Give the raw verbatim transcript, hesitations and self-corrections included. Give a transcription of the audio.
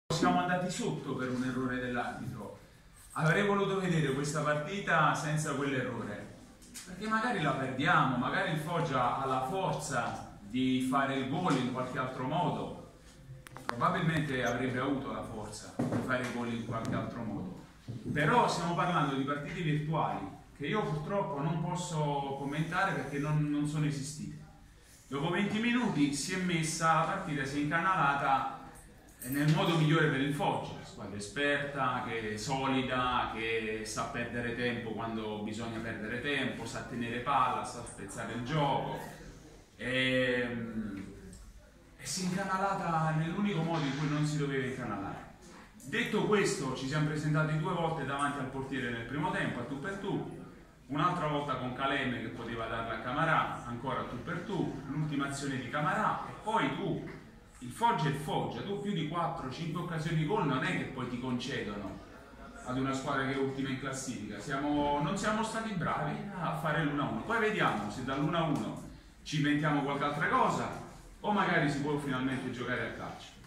Siamo andati sotto per un errore dell'arbitro. Avrei voluto vedere questa partita senza quell'errore, perché magari la perdiamo, magari il Foggia ha la forza di fare il gol in qualche altro modo, probabilmente avrebbe avuto la forza di fare i gol in qualche altro modo, però stiamo parlando di partite virtuali che io purtroppo non posso commentare perché non, non sono esistite. Dopo venti minuti si è messa la partita, si è incanalata nel modo migliore per il Foggia, squadra esperta, che è solida, che sa perdere tempo quando bisogna perdere tempo, sa tenere palla, sa spezzare il gioco e, e si è incanalata nell'unico modo in cui non si doveva incanalare. Detto questo, ci siamo presentati due volte davanti al portiere nel primo tempo, a tu per tu, un'altra volta con Calemme che poteva darla a Camarà, ancora a tu per tu, l'ultima azione di Camarà e poi tu. Il Foggia è il Foggia, tu più di quattro cinque occasioni di gol non è che poi ti concedono ad una squadra che è ultima in classifica. Siamo, non siamo stati bravi a fare l'uno a uno. Poi vediamo se dall'uno a uno ci inventiamo qualche altra cosa o magari si può finalmente giocare a calcio.